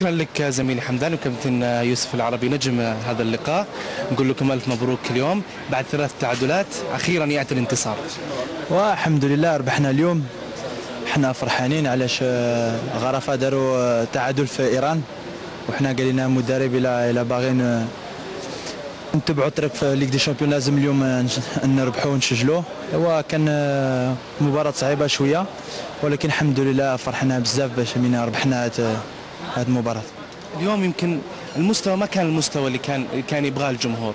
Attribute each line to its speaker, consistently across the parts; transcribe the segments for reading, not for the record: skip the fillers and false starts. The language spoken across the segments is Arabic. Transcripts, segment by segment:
Speaker 1: شكرا لك زميلي حمدان وكابتن يوسف العربي نجم هذا اللقاء. نقول لكم الف مبروك اليوم بعد 3 تعادلات، اخيرا ياتي الانتصار.
Speaker 2: والحمد لله ربحنا اليوم، احنا فرحانين علاش غرفه داروا تعادل في ايران، وحنا قال لنا المدرب الى باغيين نتبعوا الطريق في ليغ دي شامبيون لازم اليوم نربحوا ونسجلوه. هو كان مباراه صعيبه شويه، ولكن الحمد لله فرحنا بزاف باش من ربحنا هذه المباراه.
Speaker 1: اليوم يمكن المستوى ما كان المستوى اللي كان يبغاه الجمهور.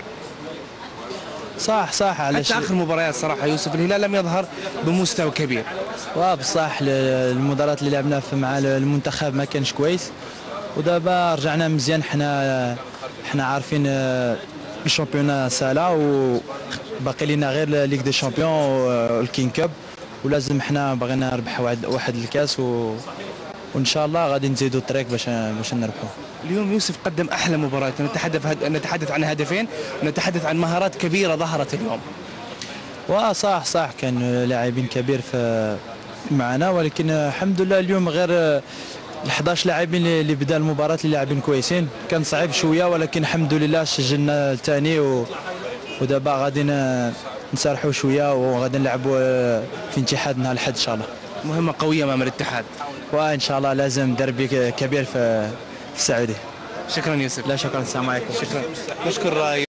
Speaker 2: صح علاش
Speaker 1: حتى اخر مباريات صراحه يوسف الهلال لم يظهر بمستوى كبير.
Speaker 2: بصح المباريات اللي لعبنا مع المنتخب ما كانش كويس، ودابا رجعنا مزيان. حنا عارفين الشامبيون سالا وباقي لنا غير ليغ دي شامبيون والكين كاب، ولازم حنا باغينا نربح واحد الكاس وان شاء الله غادي نزيدوا الطريق باش نربحوا.
Speaker 1: اليوم يوسف قدم احلى مباراه، نتحدث عن هدفين ونتحدث عن مهارات كبيره ظهرت اليوم.
Speaker 2: صح كان لاعبين كبير معنا، ولكن الحمد لله اليوم غير 11 لاعبين اللي بدا المباراه اللي لاعبين كويسين. كان صعيب شويه ولكن الحمد لله سجلنا الثاني، ودابا غادي نسرحوا شويه وغادي نلعبوا في اتحاد نهار الاحد ان شاء الله.
Speaker 1: مهمه قويه امام الاتحاد،
Speaker 2: وان شاء الله لازم دربي كبير في السعوديه.
Speaker 1: شكرا يوسف.
Speaker 2: لا شكرا، السلام عليكم.
Speaker 1: شكرا. نشكر